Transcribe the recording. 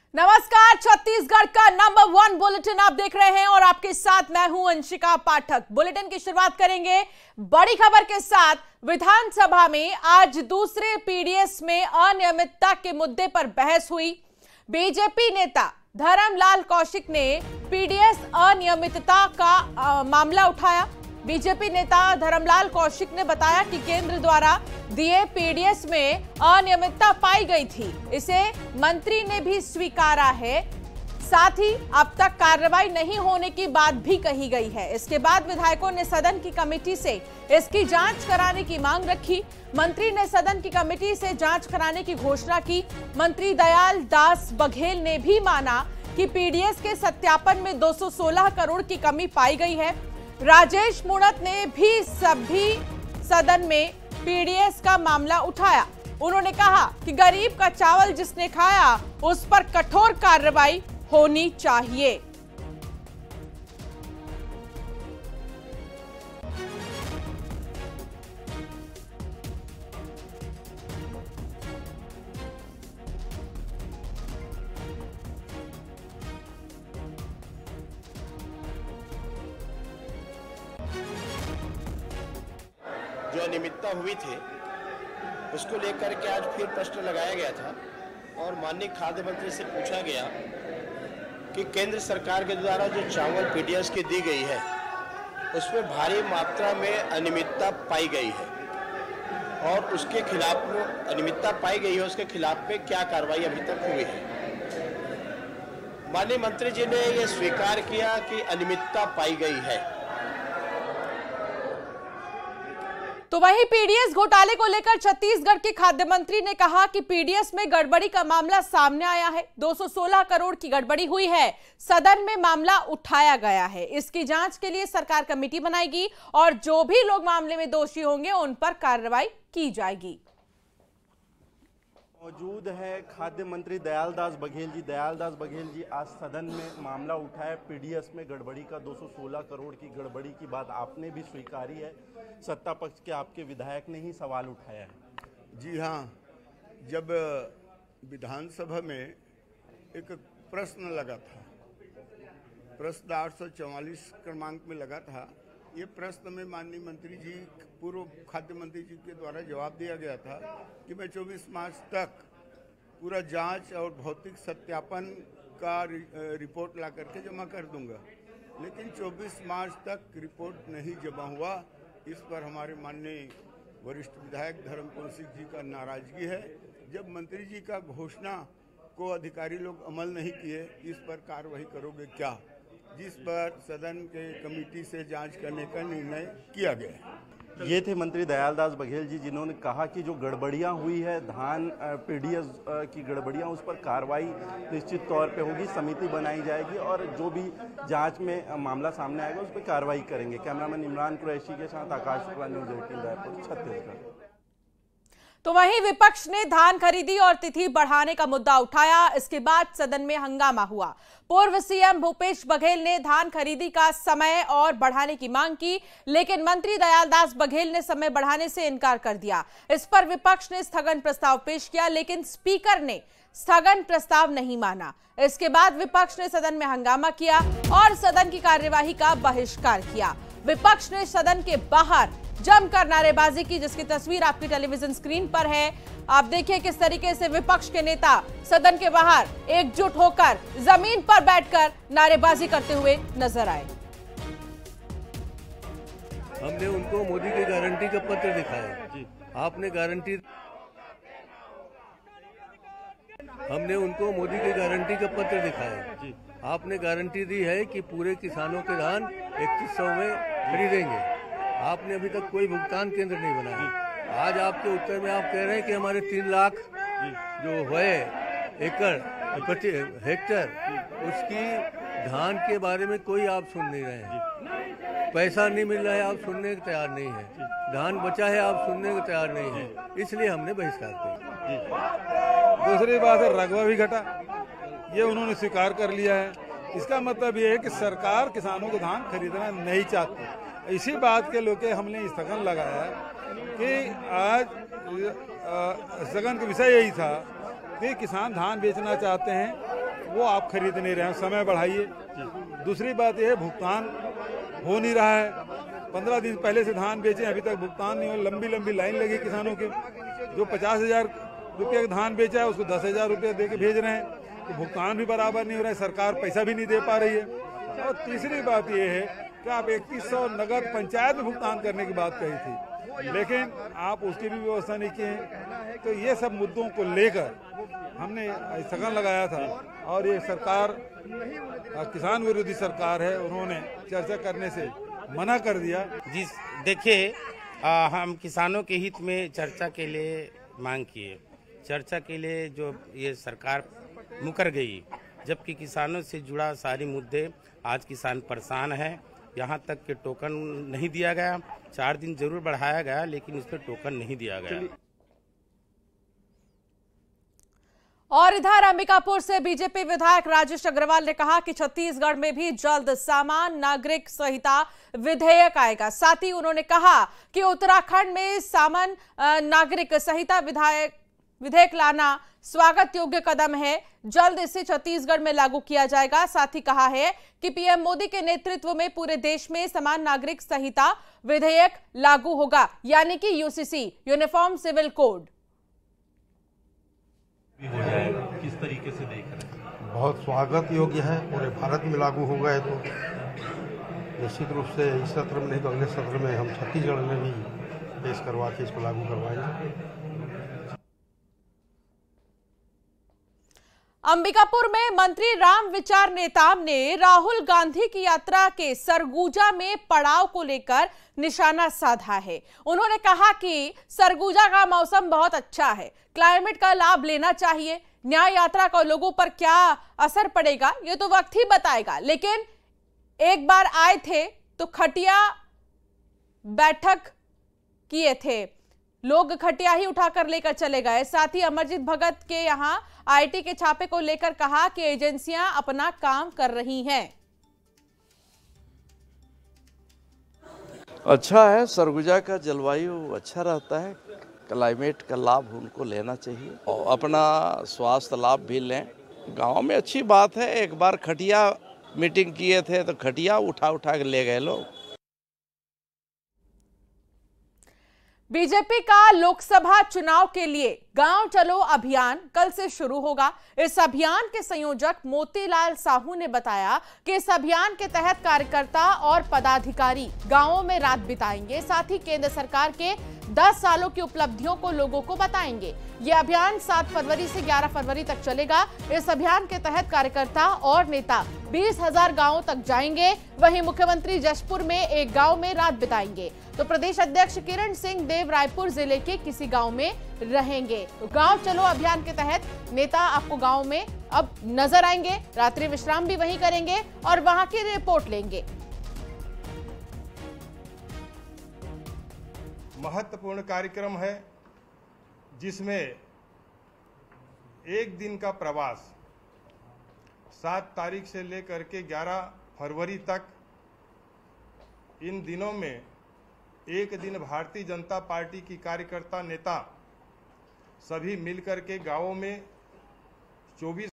नमस्कार, छत्तीसगढ़ का number 1 bulletin आप देख रहे हैं और आपके साथ मैं हूं अंशिका पाठक। बुलेटिन की शुरुआत करेंगे बड़ी खबर के साथ। विधानसभा में आज दूसरे पीडीएस में अनियमितता के मुद्दे पर बहस हुई। बीजेपी नेता धर्मलाल कौशिक ने पीडीएस अनियमितता का मामला उठाया। बीजेपी नेता धर्मलाल कौशिक ने बताया कि केंद्र द्वारा दिए पीडीएस में अनियमितता पाई गई थी, इसे मंत्री ने भी स्वीकारा है। साथ ही अब तक कार्रवाई नहीं होने की बात भी कही गई है। इसके बाद विधायकों ने सदन की कमेटी से इसकी जांच कराने की मांग रखी। मंत्री ने सदन की कमेटी से जांच कराने की घोषणा की। मंत्री दयाल दास बघेल ने भी माना कि पीडीएस के सत्यापन में 216 करोड़ की कमी पाई गई है। राजेश मूणत ने भी सभी सदन में पीडीएस का मामला उठाया। उन्होंने कहा कि गरीब का चावल जिसने खाया उस पर कठोर कार्रवाई होनी चाहिए। जो अनियमितता हुई थी उसको लेकर के आज फिर प्रश्न लगाया गया था और माननीय खाद्य मंत्री से पूछा गया कि केंद्र सरकार के द्वारा जो चावल पीडीएस की दी गई है उसमें भारी मात्रा में अनियमितता पाई गई है और उसके खिलाफ अनियमितता पाई गई है, उसके खिलाफ में क्या कार्रवाई अभी तक हुई है। माननीय मंत्री जी ने यह स्वीकार किया कि अनियमितता पाई गई है। तो वहीं पीडीएस घोटाले को लेकर छत्तीसगढ़ के खाद्य मंत्री ने कहा कि पीडीएस में गड़बड़ी का मामला सामने आया है। 216 करोड़ की गड़बड़ी हुई है। सदन में मामला उठाया गया है। इसकी जांच के लिए सरकार कमेटी बनाएगी और जो भी लोग मामले में दोषी होंगे उन पर कार्रवाई की जाएगी। मौजूद है खाद्य मंत्री दयाल दास बघेल जी। दयाल दास बघेल जी, आज सदन में मामला उठाया पीडीएस में गड़बड़ी का। 216 करोड़ की गड़बड़ी की बात आपने भी स्वीकारी है, सत्ता पक्ष के आपके विधायक ने ही सवाल उठाया है। जी हाँ, जब विधानसभा में एक प्रश्न लगा था, प्रश्न 844 क्रमांक में लगा था, ये प्रश्न में माननीय मंत्री जी, पूर्व खाद्य मंत्री जी के द्वारा जवाब दिया गया था कि मैं 24 मार्च तक पूरा जांच और भौतिक सत्यापन का रिपोर्ट ला करके जमा कर दूंगा, लेकिन 24 मार्च तक रिपोर्ट नहीं जमा हुआ। इस पर हमारे माननीय वरिष्ठ विधायक धर्म कौशिक जी का नाराजगी है। जब मंत्री जी का घोषणा को अधिकारी लोग अमल नहीं किए, इस पर कार्रवाई करोगे क्या, जिस पर सदन के कमेटी से जांच करने का निर्णय किया गया। ये थे मंत्री दयाल दास बघेल जी, जिन्होंने कहा कि जो गड़बड़ियां हुई है, धान पीडीएस की गड़बड़ियां, उस पर कार्रवाई निश्चित तौर पे होगी। समिति बनाई जाएगी और जो भी जांच में मामला सामने आएगा उस पर कार्रवाई करेंगे। कैमरामैन इमरान कुरैशी के साथ आकाश शुक्ला, न्यूज़ 18 रायपुर, छत्तीसगढ़। तो वहीं विपक्ष ने धान खरीदी और तिथि बढ़ाने का मुद्दा उठाया। इसके बाद सदन में हंगामा हुआ। पूर्व सीएम भूपेश बघेल ने धान खरीदी का समय और बढ़ाने की मांग की, लेकिन मंत्री दयाल दास बघेल ने समय बढ़ाने से इनकार कर दिया। इस पर विपक्ष ने स्थगन प्रस्ताव पेश किया, लेकिन स्पीकर ने स्थगन प्रस्ताव नहीं माना। इसके बाद विपक्ष ने सदन में हंगामा किया और सदन की कार्यवाही का बहिष्कार किया। विपक्ष ने सदन के बाहर जमकर नारेबाजी की, जिसकी तस्वीर आपकी टेलीविजन स्क्रीन पर है। आप देखिए किस तरीके से विपक्ष के नेता सदन के बाहर एकजुट होकर जमीन पर बैठकर नारेबाजी करते हुए नजर आए। हमने उनको मोदी की गारंटी का पत्र दिखाया जी। आपने गारंटी, हमने उनको मोदी की गारंटी का पत्र दिखाया जी। आपने गारंटी दी है कि पूरे किसानों के धान 3100 में खरीदेंगे। आपने अभी तक कोई भुगतान केंद्र नहीं बनाया। आज आपके उत्तर में आप कह रहे हैं कि हमारे 3 लाख जो है एकड़ प्रति हेक्टर, उसकी धान के बारे में कोई आप सुन नहीं रहे हैं। पैसा नहीं मिल रहा है, आप सुनने को तैयार नहीं है। धान बचा है, आप सुनने को तैयार नहीं है। इसलिए हमने बहिष्कार किया। दूसरी बात है, रकबा भी घटा, ये उन्होंने स्वीकार कर लिया है। इसका मतलब ये है कि सरकार किसानों को धान खरीदना नहीं चाहती। इसी बात के लेके हमने स्थगन लगाया कि आज स्थगन का विषय यही था कि किसान धान बेचना चाहते हैं वो आप खरीद नहीं रहे हैं, समय बढ़ाइए। दूसरी बात यह है, भुगतान हो नहीं रहा है। 15 दिन पहले से धान बेचे, अभी तक भुगतान नहीं हो। लंबी लंबी लाइन लगी किसानों के। जो 50,000 रुपये का धान बेचा है उसको 10,000 रुपये दे के भेज रहे हैं, तो भुगतान भी बराबर नहीं हो रहा है, सरकार पैसा भी नहीं दे पा रही है। और तीसरी बात यह है कि आप 3100 नगद पंचायत में भुगतान करने की बात कही थी, लेकिन आप उसकी भी व्यवस्था नहीं की है। तो ये सब मुद्दों को लेकर हमने स्थगन लगाया था और ये सरकार किसान विरोधी सरकार है, उन्होंने चर्चा करने से मना कर दिया। जी देखिए, हम किसानों के हित में चर्चा के लिए मांग किए। चर्चा के लिए जो ये सरकार मुकर गई, जबकि किसानों से जुड़ा सारी मुद्दे आज किसान परेशान है। यहाँ तक कि टोकन नहीं दिया गया, 4 दिन जरूर बढ़ाया गया, लेकिन इस पर टोकन नहीं दिया गया। और इधर अंबिकापुर से बीजेपी विधायक राजेश अग्रवाल ने कहा कि छत्तीसगढ़ में भी जल्द सामान्य नागरिक संहिता विधेयक आएगा। साथ ही उन्होंने कहा कि उत्तराखंड में सामान्य नागरिक संहिता विधेयक लाना स्वागत योग्य कदम है। जल्द इसे छत्तीसगढ़ में लागू किया जाएगा। साथ ही कहा है कि पीएम मोदी के नेतृत्व में पूरे देश में समान नागरिक संहिता विधेयक लागू होगा, यानी कि यूसीसी, यूनिफॉर्म सिविल कोड। किस तरीके से देख रहे हैं? बहुत स्वागत योग्य है। पूरे भारत में लागू हो गए तो निश्चित रूप से इस सत्र में नहीं तो अगले सत्र में हम छत्तीसगढ़ में भी पेश करवा के इसको लागू करवाएंगे। अंबिकापुर में मंत्री राम विचार नेताम ने राहुल गांधी की यात्रा के सरगुजा में पड़ाव को लेकर निशाना साधा है। उन्होंने कहा कि सरगुजा का मौसम बहुत अच्छा है, क्लाइमेट का लाभ लेना चाहिए। न्याय यात्रा का लोगों पर क्या असर पड़ेगा ये तो वक्त ही बताएगा, लेकिन एक बार आए थे तो खटिया बैठक किए थे, लोग खटिया ही उठाकर लेकर चले गए। साथ ही अमरजीत भगत के यहां आईटी के छापे को लेकर कहा कि एजेंसियां अपना काम कर रही हैं। अच्छा है, सरगुजा का जलवायु अच्छा रहता है, क्लाइमेट का लाभ उनको लेना चाहिए और अपना स्वास्थ्य लाभ भी लें। गांव में अच्छी बात है, एक बार खटिया मीटिंग किए थे तो खटिया उठा के ले गए लोग। बीजेपी का लोकसभा चुनाव के लिए गांव चलो अभियान कल से शुरू होगा। इस अभियान के संयोजक मोतीलाल साहू ने बताया कि इस अभियान के तहत कार्यकर्ता और पदाधिकारी गांवों में रात बिताएंगे। साथ ही केंद्र सरकार के 10 सालों की उपलब्धियों को लोगों को बताएंगे। यह अभियान 7 फरवरी से 11 फरवरी तक चलेगा। इस अभियान के तहत कार्यकर्ता और नेता 20,000 गांवों तक जाएंगे। वहीं मुख्यमंत्री जशपुर में एक गांव में रात बिताएंगे तो प्रदेश अध्यक्ष किरण सिंह देव रायपुर जिले के किसी गांव में रहेंगे। तो गांव चलो अभियान के तहत नेता आपको गांव में अब नजर आएंगे, रात्रि विश्राम भी वहीं करेंगे और वहां की रिपोर्ट लेंगे। महत्वपूर्ण कार्यक्रम है जिसमें एक दिन का प्रवास 7 तारीख से लेकर के 11 फरवरी तक, इन दिनों में एक दिन भारतीय जनता पार्टी की कार्यकर्ता नेता सभी मिलकर के गांवों में 24